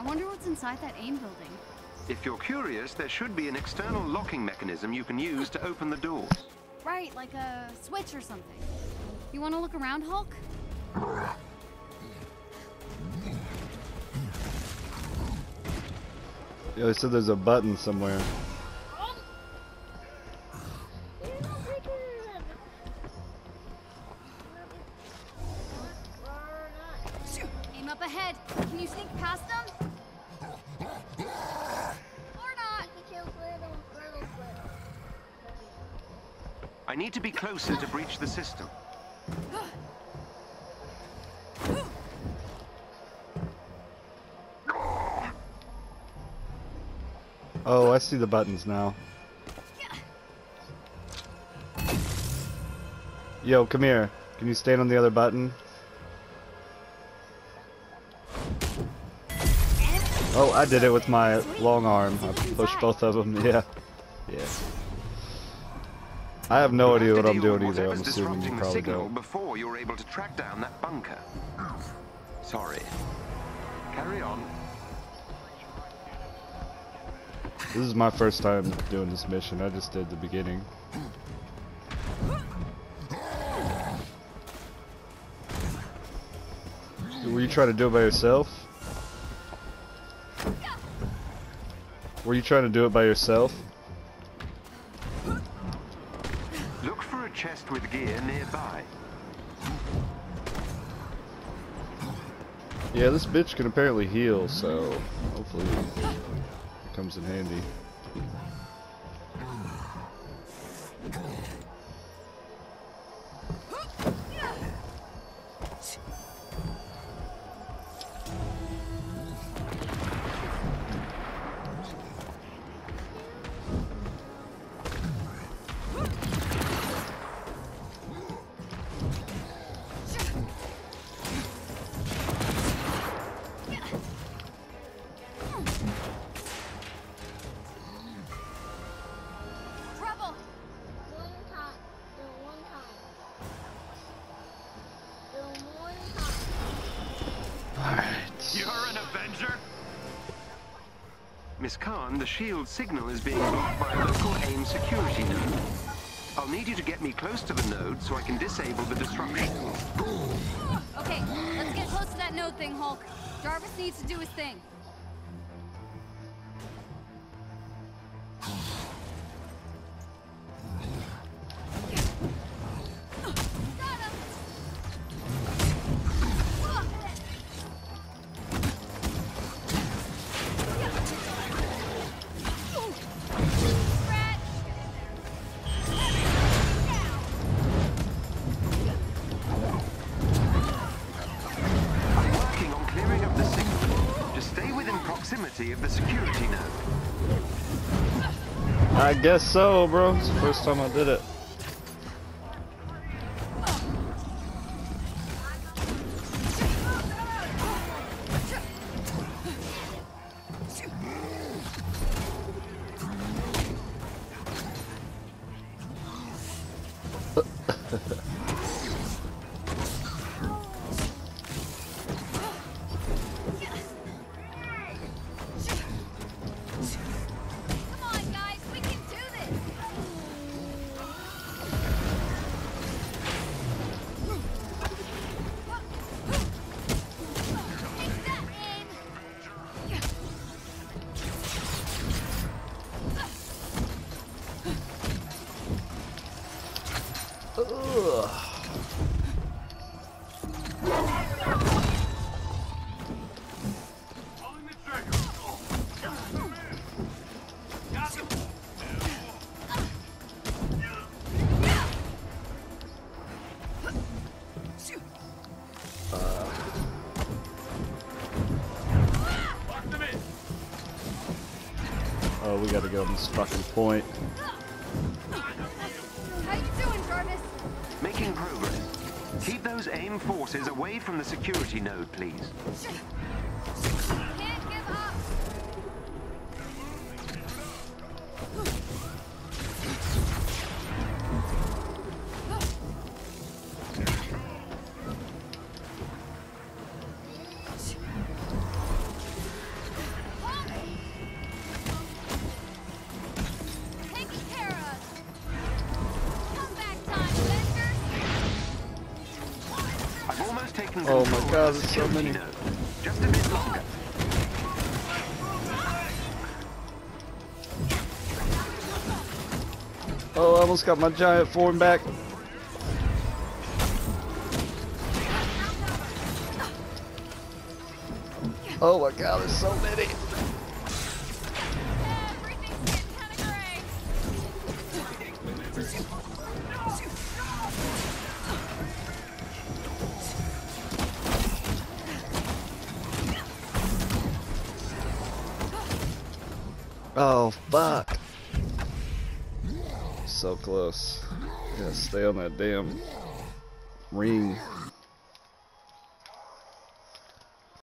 wonder what's inside that AIM building. If you're curious, there should be an external locking mechanism you can use to open the doors. Right, like a switch or something. You want to look around, Hulk? Yeah, they said there's a button somewhere. Aim up ahead. Can you sneak past them? Or not? I need to be closer to breach the system. Oh, I see the buttons now. Yo, come here. Can you stand on the other button? Oh, I did it with my long arm. I pushed both of them. Yeah. Yeah. I have no idea what I'm doing either. I'm assuming you probably don't. Before you're able to track down that bunker. Sorry. Carry on. This is my first time doing this mission. I just did the beginning. Were you trying to do it by yourself? Were you trying to do it by yourself? Look for a chest with gear nearby. Yeah, this bitch can apparently heal, so hopefully it comes in handy. Miss Khan, the shield signal is being blocked by a local AIM security node. I'll need you to get me close to the node so I can disable the disruption. Okay, let's get close to that node thing, Hulk. Jarvis needs to do his thing. Of the security node. I guess so, bro. It's the first time I did it. Oh, we gotta get on this fucking point. How you doing, Jarvis? Making progress. Keep those AIM forces away from the security node, please. Can't give up. can Oh my control God, the there's so security many. node. Just a bit longer. Oh, I almost got my giant form back. Oh my God, there's so many. Everything's getting kind of gray. Oh, fuck. So close. Gotta stay on that damn ring.